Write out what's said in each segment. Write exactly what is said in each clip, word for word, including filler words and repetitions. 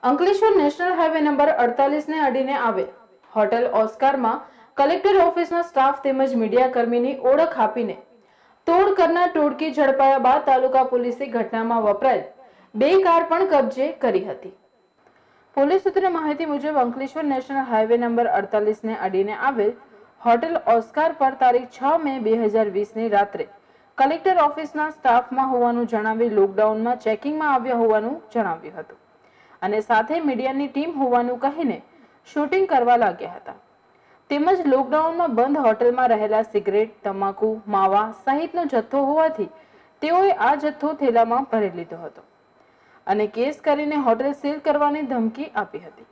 Ankleshwar national highway number અડતાલીસ ને અડીને આવેલ હોટેલ ઓસ્કારમાં કલેક્ટર ઓફિસના સ્ટાફ તેમજ મીડિયાકર્મીની ઓળખ આપીને તોડ કરનાર ટોળકી ઝડપાયા બાદ તાલુકા પોલીસે ઘટનામાં વપરાયેલ બે કાર પણ કબજે કરી હતી। પોલીસ સૂત્રે માહિતી મુજબ અંકલેશ્વર નેશનલ હાઈવે નંબર અડતાલીસ ને અડીને આવેલ હોટેલ ઓસ્કાર પર તારીખ છ મે બે હજાર વીસ ની રાત્રે કલેક્ટર ઓફિસના સ્ટાફમાં હોવાનું જણાવી લોકડાઉનમાં ચેકિંગમાં આવ્યા હોવાનું જણાવ્યું હતું અને સાથે મીડિયાની ટીમ હોવાનું કહીને શૂટિંગ કરવા લાગ્યા હતા। તેમજ લોકડાઉનમાં બંધ હોટેલમાં રહેલા સિગરેટ, તમાકુ, માવા સહિતનો જથ્થો હોવાથી તેઓએ આ જથ્થો થેલામાં ભરી લીધો હતો અને કેસ કરીને હોટેલ સીલ કરવાની ધમકી આપી હતી,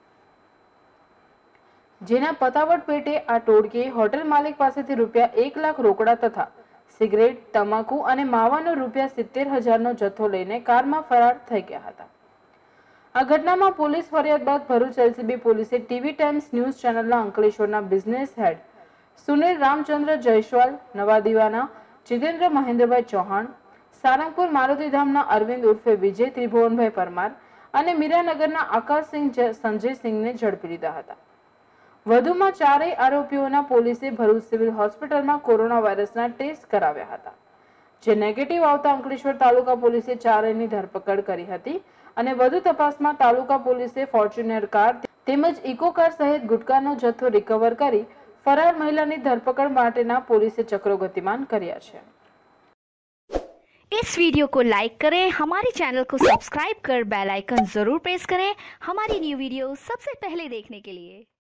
જેના પતાવટ પેટે આ ટોળકીએ હોટેલ માલિક પાસેથી રૂપિયા એક લાખ રોકડા તથા સિગરેટ, તમાકુ અને માવાનો રૂપિયા સિત્તેર હજારનો જથ્થો લઈને કારમાં ફરાર થઈ ગયા હતા। આ ઘટનામાં પોલીસ ફરિયાદ બાદ ભરૂચ એલસીબી પોલીસે ટીવી ટાઈમ્સ ન્યૂઝ ચેનલના અંકલેશ્વરના બિઝનેસ હેડ સુનિલ રામચંદ્ર જયસ્વાલ, નવાદીવાના જીતેન્દ્ર મહેન્દ્રભાઈ ચૌહાણ, સારંગપુર મારુતિધામના અરવિંદ ઉર્ફે વિજય ત્રિભુવનભાઈ પરમાર અને મીરાનગરના આકાશસિંહ સંજયસિંહને ઝડપી લીધા હતા। વધુમાં ચારેય આરોપીઓના પોલીસે ભરૂચ સિવિલ હોસ્પિટલમાં કોરોના વાયરસના ટેસ્ટ કરાવ્યા હતા, જે નેગેટિવ આવતા અંકલેશ્વર તાલુકા પોલીસે ચારેયની ધરપકડ કરી હતી અને વધુ તપાસમાં તાલુકા પોલીસે ફોર્ચ્યુનર કાર તેમજ ઇકો કાર સહિત ગુટકાનો જથ્થો રિકવર કરી ફરાર મહિલાની ધરપકડ માટેના પોલીસે ચક્રો ગતિમાન કર્યા છે। इस वीडियो को लाइक करें, हमारे चैनल को सब्सक्राइब कर बेल आइकन जरूर प्रेस करें हमारी न्यू वीडियो सबसे पहले देखने के लिए।